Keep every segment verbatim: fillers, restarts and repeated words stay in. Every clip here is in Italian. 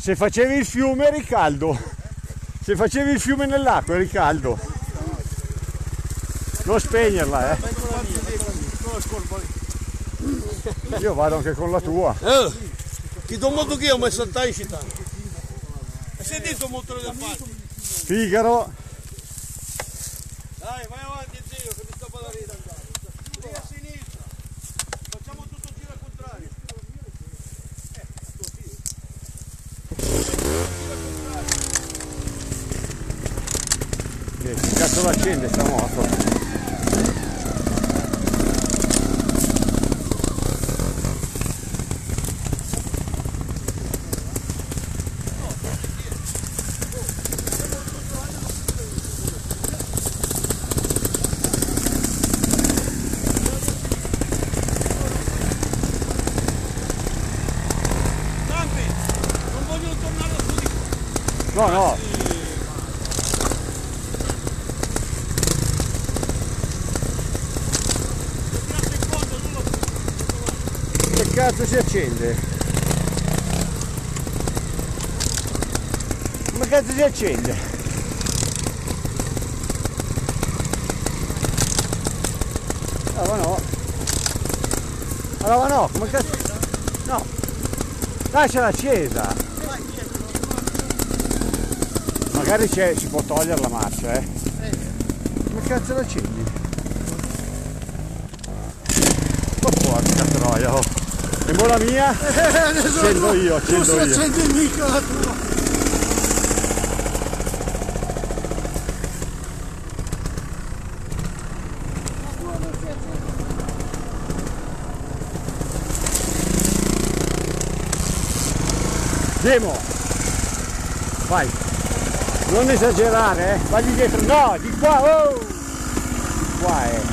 Se facevi il fiume eri caldo. Se facevi il fiume nell'acqua eri caldo. Non spegnerla, eh. Io vado anche con la tua. Eh, ti do molto che ho messo a te città. E sei dentro molto del fatto. Figaro. Dai, vai avanti zio, che mi sto per la vita. Lì a sinistra. Facciamo tutto il giro al contrario. Che cazzo l'accende sta moto? No, no. Che cazzo si accende? Come cazzo si accende? Allora no. Allora no, come cazzo? No. Lasciala accesa. Magari si può togliere la marcia, eh? Come cazzo la accendi? Ma porca troia, oh! E buona mia? Accendo io, accendo io. Accendi il micro la tua. Demo! Vai! Non esagerare, eh! Vagli dietro, no! Di qua, oh! Di qua, eh!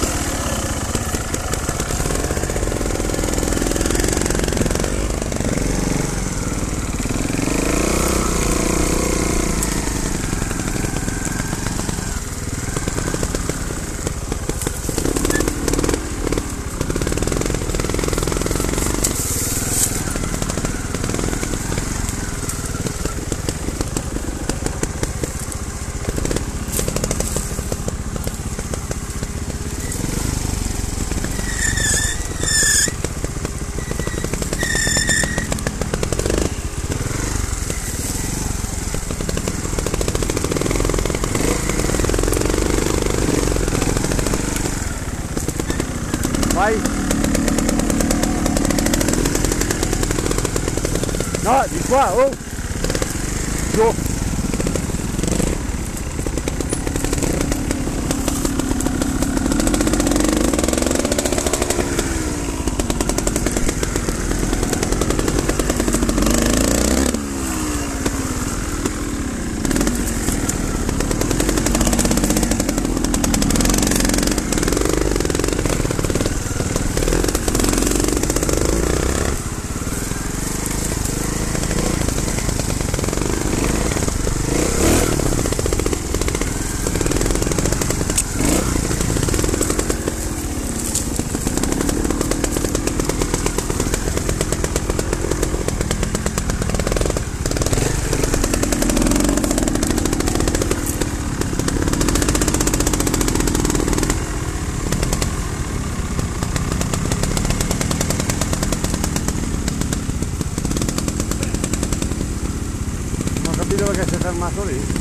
Vai! No, di qua, oh! Giù! Perché si è fermato lì.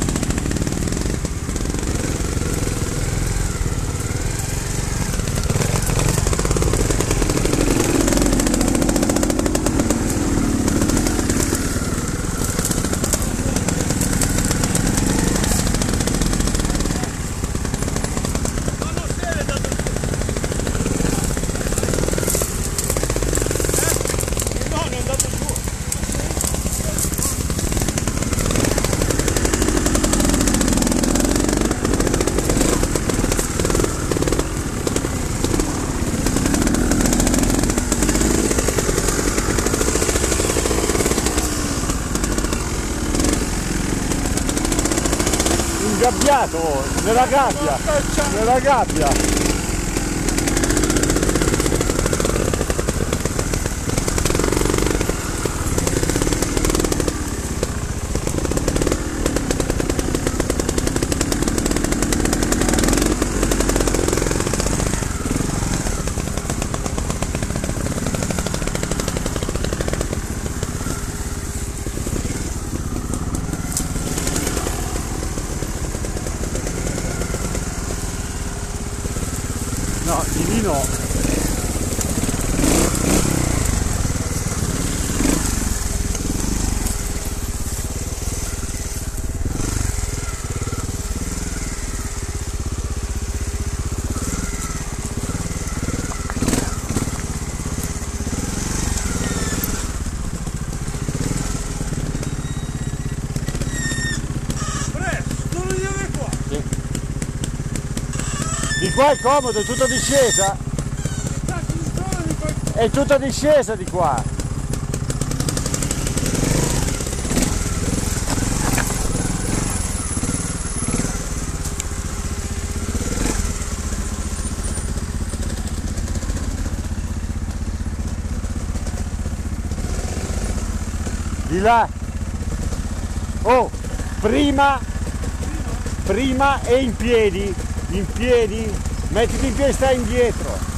Ingabbiato nella gabbia, nella gabbia. no. Di qua è comodo, è tutto discesa. È tutta discesa di qua. Di là. Oh, prima, prima e in piedi. In piedi, mettiti in piedi, stai indietro.